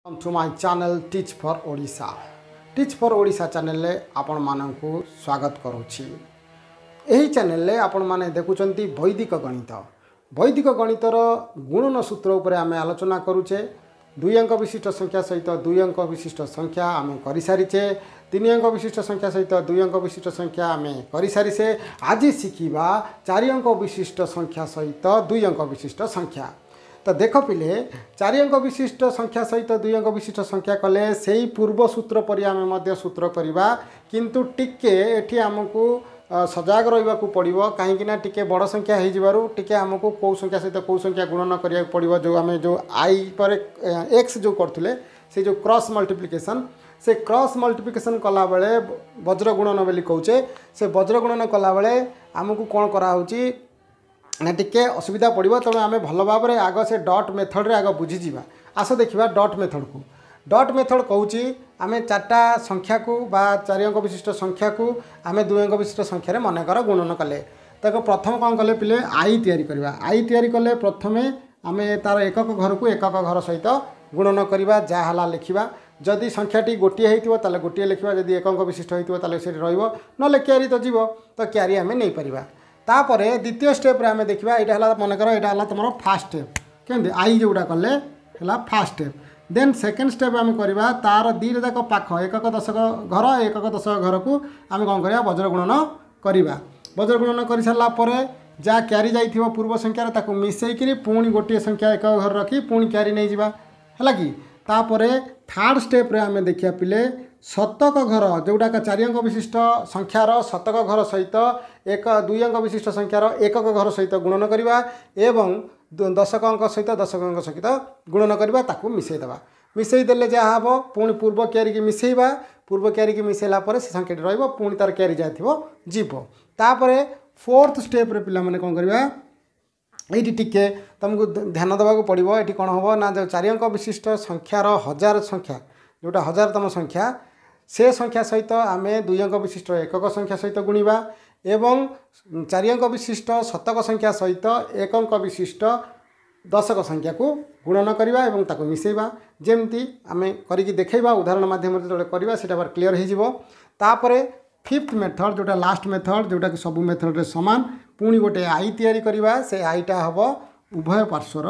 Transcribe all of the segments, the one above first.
To my channel teach for Odisha. Teach for Odisha channel रे आपण मानकु स्वागत करूछि। एही चैनल रे आपण माने देखुचंती वैदिक गणित। वैदिक गणितर गुणन सूत्र उपरे आमे आलोचना करूचे। 2 अंक विशिष्ट संख्या सहित 2 अंक विशिष्ट संख्या आमे करि सारिचे। 3 अंक विशिष्ट संख्या सहित 2 अंक विशिष्ट संख्या आमे करि सारिसे। आज शिखिबा 4 अंक विशिष्ट संख्या सहित 2 अंक विशिष्ट संख्या। तो देख पिले 4 अंक विशिष्ट संख्या सहित 2 अंक विशिष्ट संख्या कले से ही पूर्व सूत्र पर आम सूत्र करवा, किंतु टिके एठी आमको सजाग रहा पड़ो कहीं टिके बड़ संख्या हो टिके आमको कौ संख्या सहित कौ संख्या गुणन करा पड़ो। जो आम जो आई पर एक्स जो करते से जो क्रॉस मल्टीप्लिकेशन से क्रॉस मल्टीप्लिकेशन कला बेले वज्र गुणन बोली कौचे। से वज्र गुणन कला बेले आमको कौन कराऊँगी ना टिके असुविधा पड़ो। तेणु आम भल भाव में आग से डॉट मेथड रे आग बुझीजा। आस देखा डॉट मेथड को। डॉट मेथड कहूँ आम 4टा संख्या को बा 4 अंक विशिष्ट संख्या को आम 2 अंक विशिष्ट संख्यार मनकर गुणन कले। तो प्रथम कौन कले पिले आई तैयारी करवा। आई तैयारी कले प्रथम आम तार एकक घर को एकक घर सहित गुणन करवा। जहाँ लिखा जदि संख्याटी गोटे होता गोटे लिखा, जदि एक अंक विशिष्ट होता से ना क्यारी तो जीव तो क्यारी आम नहीं पार। तापर द्वितीय स्टेप आम देखा यहाँ मनकर यहाँ तुम फास्ट स्टेप केमती आई जोटा कले है first step. Then second step आम करवा तार दीटा जाक पाख एकक दशक घर एकक दशक घर को आम कौन करवा वज्र गुणन करवा। वज्र गुणन कर सारापर जहाँ क्यारी जाइथिबो पूर्व संख्यार ताकू मिसेकरी पुणी गोटे संख्या एक घर रखी पुणी क्यारी नहीं जावा है कि। तापर थर्ड स्टेप रे आम देखिया पिले शतक घर जोटाक 4 अंक विशिष्ट संख्यार शतक घर सहित 2 अंक विशिष्ट संख्यार एकक घर सहित गुणन करवा एवं दशक अंक सहित दशक अंक सहित गुणन करवा ताकू मिसेदेवा। मिसेदेले जहाँ हम पुणी पूर्व क्यारी की मिसेवा। पूर्व क्यारी की मिसेला से संख्याटी रहिबो पुणी तार क्यारी जाथिबो जीवो। तापर फोर्थ स्टेप रे पिला माने कोन करवा ये टिके तुमको ध्यान देवाक पड़ो। ये कौन हम ना जो 4 अंक विशिष्ट संख्यार 1000 संख्या जोटा 1000तम संख्या से संख्या सहित आम 2 अंक विशिष्ट एकक संख्या सहित गुणवा एवं 4 अंक विशिष्ट शतक संख्या सहित 1 अंक विशिष्ट दशक संख्या को गुणन करवा एवं ताको मिसेवा। जेमती आम करिकी देखैबा उदाहरण माध्यम जो करवा सेटा पर क्लियर हो। तापर फिफ्थ मेथड जोटा लास्ट मेथड जोटा कि सबू मेथड रे समान पुणी गोटे आई तैयारी करवा। से आईटा हम उभय पार्श्वर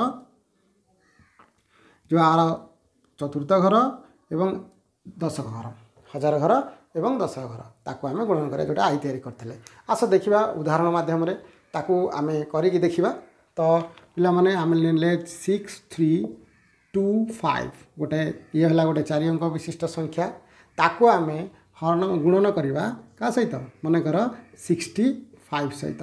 जो आर चतुर्थ घर एवं दशक घर 1000 घर एवं दशक घर ताकू आम गुणन करा जोटा आई तैयारी करते। आस देखा उदाहरण माध्यम ताकू आम करिकी देखिबा। तो पिला माने आम ले 6 3 2 5 गोटे ये है गोटे 4 अंक विशिष्ट संख्या ताकू आम हरण गुणन करवा का सहित मनकर 65 सहित।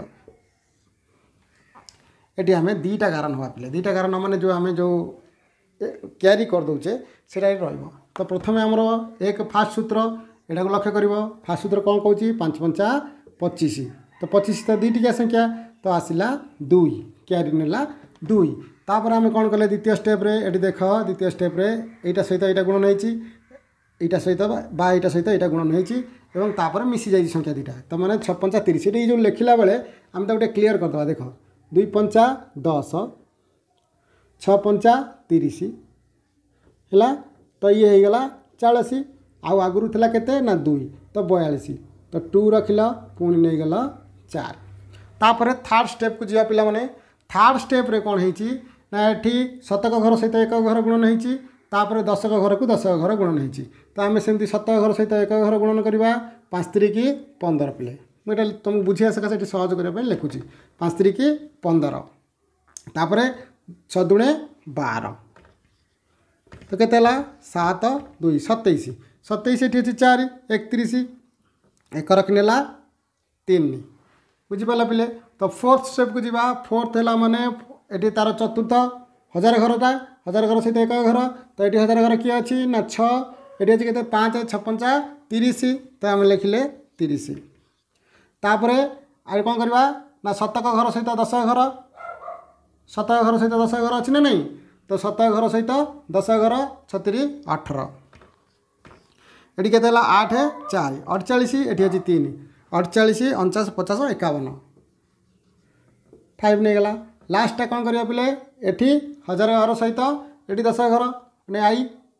ये आम 2टा कारण हवा पिले 2टा कारण माने जो आम जो क्यारी कर दौचे से तो प्रथम आमर एक फास्ट सूत्र यहाँ को लक्ष्य कर। फास्ट सूत्र कौन कौन 5 5 25। तो 25 तो 2टिका संख्या तो आसला 2 क्यारी नेला 2। तापर आम कौन कले द्वितीय स्टेप रे ये देख द्वितीय स्टेप रे यहाँ सहित यहाँ गुणन होती यहाँ सहित बा यहाँ सहित यहाँ गुणन होती तापर मिसी जाइए संख्या 2टा। तो मैंने 6 5 30 ये जो लिखला बेले आम तो गोटे क्लीयर करदे। देख 2 5 10 6 5 30 है। तो ये हो गला 40 आउ आगुरी थी केते ना 2 तो 42 तो 2 रखिल पुणी नहीं गल 4। तापर थर्ड स्टेप को जा पिला माने थर्ड स्टेप रे कौन होती ना ये शतक घर सहित एक घर गुणन होती तापर दशक घर को दशक घर गुणन होती। तो आम सेमती शतक घर सहित एक घर गुणन करवा 5 3 की 15 पिले मुझे तुमको बुझिया सकाशे सहज करने लिखुची 5 3 की 15 तापर 6 दूणे 12 तो केते 7 2 27 27 ये अच्छी 4 31 एक रखनेला 3 बुझिपारा पिले। तो फोर्थ स्टेप को जीवा। फोर्थ है माने ये तार चतुर्थ 1000 घरटा 1000 घर सहित एक घर तो ये 1000 घर किए अच्छी ना 6 ये अच्छी के 5 6 5 30 तो आम लिखिले 30। तापर आई कौन करवा ना शतक घर सहित दशक घर शतक घर सहित दशक घर अच्छी ना नहीं। तो शतक घर सहित दशक घर 36 18 ये के 8 4 48 ये अच्छी 3 48 49 50 51 5 नहीं गला। लास्टा कौन करवा पिले ये 1000 घर सहित ये 10 घर ने आई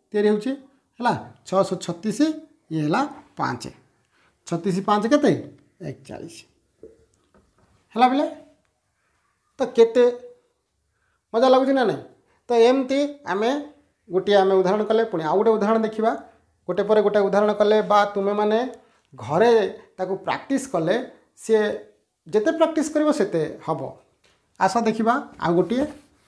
तैयारी होची हला 636 ये हला 5 36 5 केते 41 हला बेले तो केते मजा लगुच ना नहीं तो एमती आमे गोटे आमे उदाहरण कले पुणी आउ गोटे उदाहरण देखा गोटे पर गोटे उदाहरण कले बा तुमे माने घरे ताकू प्रैक्टिस कले सी जेते प्रैक्टिस करिवो सेते हबो आशा देखिबा आ गोटे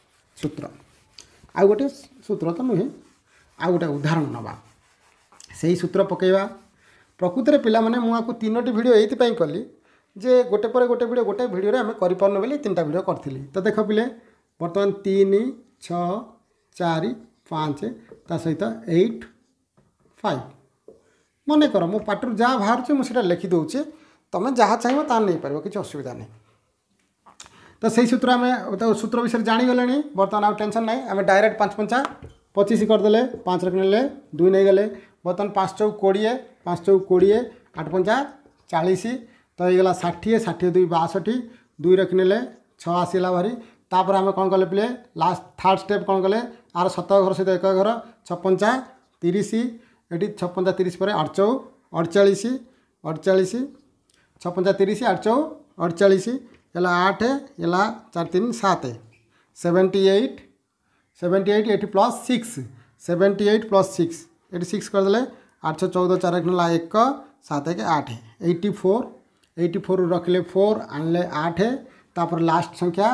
सूत्र तो नुहे आ गोटे उदाहरण नबा सही सूत्र पकेबा प्रकृति में पिला माने मुझे 3टी वीडियो ये कली जे गोटे पर गोटे वीडियो आम कर बोली 3टा वीडियो करी तो देख पिले बर्तमान 3 6 4 5 ता सहित 8 5 मन कर मो पाटर जहाँ बाहर मुझे लिखि दूचे तुम जहाँ चाहिए ता नहीं पार किसी असुविधा नहीं तो सही सूत्र आम तो सूत्र विषय जानीगले बर्तमान आउ टेंशन ना आम डायरेक्ट 5 5 25 करदे 5 रखने 2 नहीं गले बर्तमान 5 चौक 20 5 चौक 20 8 5 40 तो ये 60 60 2 62 2 रखने 6 आसला भारी तापर आम कौन कले पिले लास्ट थर्ड स्टेप कौन कले आर 7 घर सहित 1 घर 6 5 30 ये 6 5 30 पर 8 चौ 48 48 6 5 30 8 चौ 48 ये 8 ये 4 3 7 78 78 80 प्लस 6 78 प्लस 6 86 करदे 8 14 4 रखने 1 7 1 8 84 84 रखिले 4 आनले 8 तापर लास्ट संख्या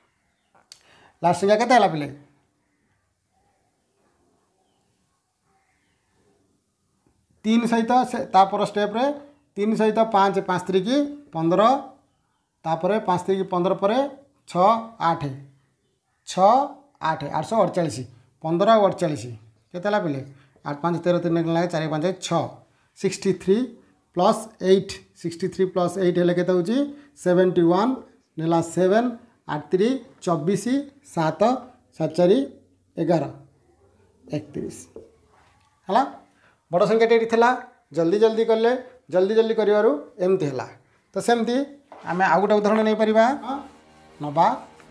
केते हला पिले 3 सहित तापर स्टेप रे 3 सहित 5 5 3 की 15 तापर 5 3 की 15 पर 6 8 6 8 848 15 48 केते हला पिले 8 5 13 3 लगे 4 5 6 63 प्लस 8 63 प्लस 8 हेले केते होची 71 नेला 7 8 3 24 7 7 4 11 31 हला बड़ संख्याटे ये थिला जल्दी जल्दी कले जल्दी जल्दी करिवारु एमती हला तो सेमती आमे आ गोटे उदाहरण नहीं परिबा नबा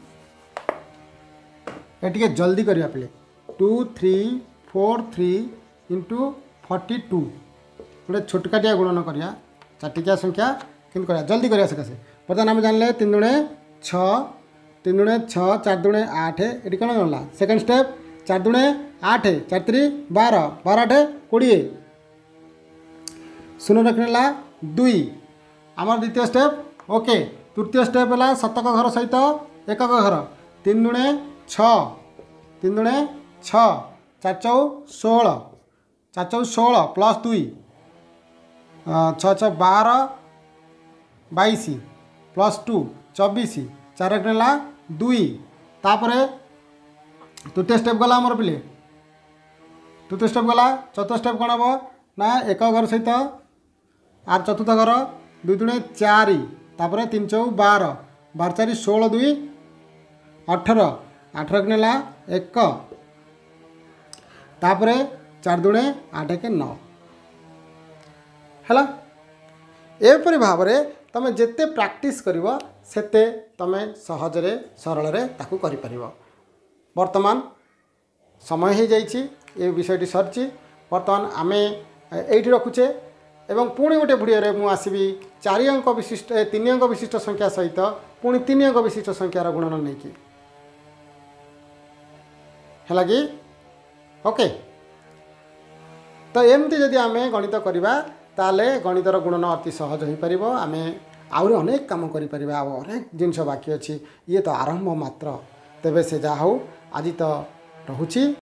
एटिके जल्दी करिया पिले 2 3 4 3 इंटू 42 गोटे छोटकाटिया गुणन करिया चाटिकिया संख्या किन करिया जल्दी करिया सकासे बर्तमान आम जानले 3 दुणे 6 3 दुणे 6 4 दुणे 8 ये कौन गला सेकेंड स्टेप 4 दुणे 8 4 3 12 12 8 20 शून्य रखने 2 आम द्वितीय स्टेप ओके तृतीय स्टेप है शतक घर सहित 1 घर 3 दुणे 6 3 दुणे 6 4 चौ 16 4 चौ 16 प्लस 2 6 6 12 22 प्लस 2 24 4 रखने 2 तापर तृतीय स्टेप गला आमर पिले तृतीय स्टेप गला चतुर्थ स्टेप कौन हम ना 1 घर सहित आर चतुर्थ घर 2 दुणे 4 तापर 3 चौ 12 12 4 16 2 18 8 रखने 1 तापर 4 दुणे 8 1 9 है एपरी भाव में तुम जिते प्रैक्टिस कर सेते तुम सहजरे सरल ताकू कर वर्तमान समय हो जाइए ये विषयटी सरची वर्तमान आम ये रखुचे एवं पुणी गोटे भिडियो मुझे आसबि 4 अंक विशिष्ट 3 अंक विशिष्ट संख्या सहित पुणी 3 अंक विशिष्ट संख्यार गुणन नहीं कि है कि ओके तो एमती जदि आम गणित करवा ताले गणितर गुणन अति सहज हो पार आम आहरी अनेक काम कर अनेक जिनस बाकी अच्छी ये तो आरंभ मात्र तेबे से जा हो आज तो रहुची।